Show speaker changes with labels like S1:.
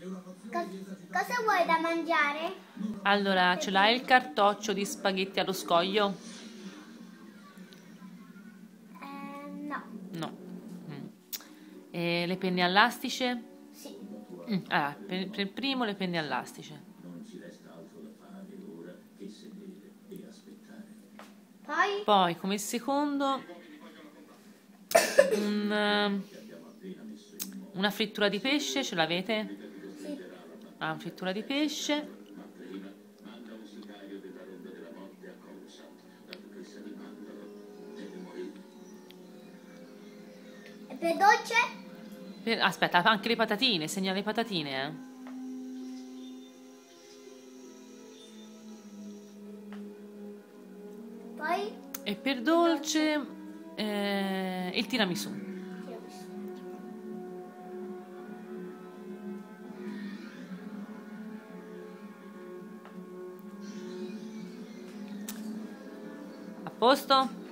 S1: Cosa vuoi da mangiare?
S2: Allora, ce l'hai il cartoccio di spaghetti allo scoglio?
S1: No.
S2: No. Mm. E le penne all'astice?
S1: Sì.
S2: Allora, per il primo le penne all'astice.
S1: Poi?
S2: Poi, come secondo, un, una frittura di pesce, ce l'avete?
S1: Sì.
S2: Ah, una frittura di pesce.
S1: E per dolce?
S2: Aspetta, anche le patatine, segna le patatine, eh.
S1: Poi?
S2: E per dolce, il tiramisù. A posto?